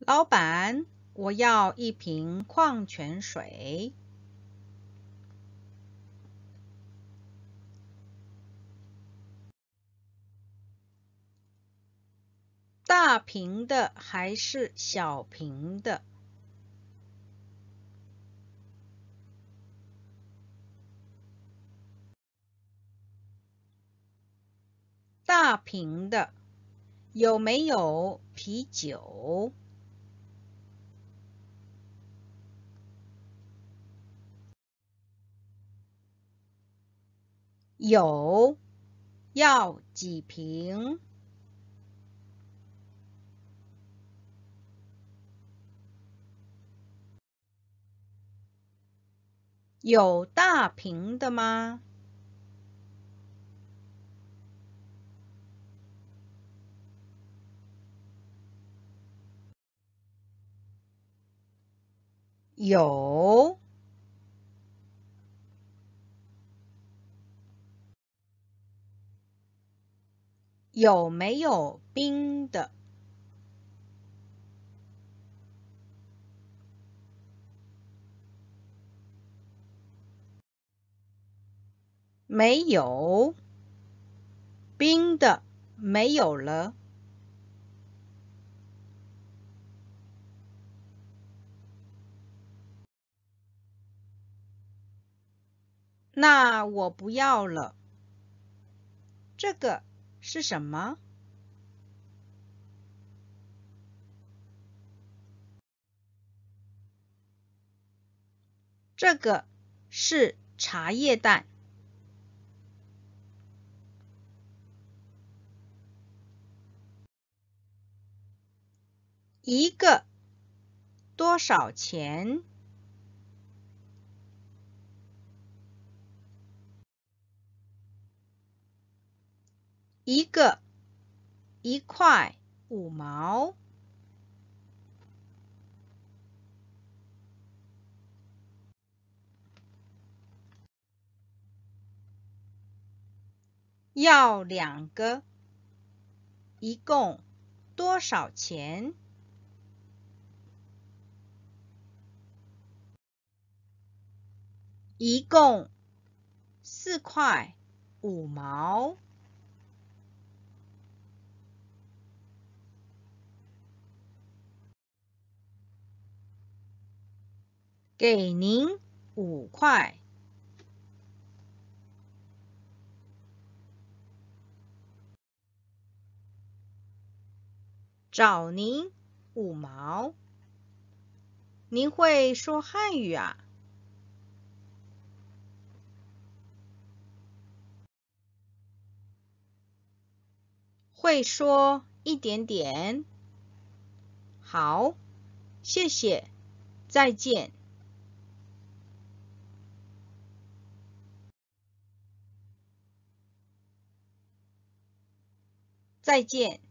老板，我要一瓶矿泉水。大瓶的还是小瓶的？大瓶的，有没有啤酒？有，要几瓶？有大瓶的吗？有。有没有冰的？没有，冰的没有了。那我不要了。这个是什么？这个是茶叶蛋。一个多少钱？一个1块5毛。要2个，一共多少钱？一共4块5毛。给您5块。找您5毛。您会说汉语啊？会说一点点。好，谢谢，再见。再见。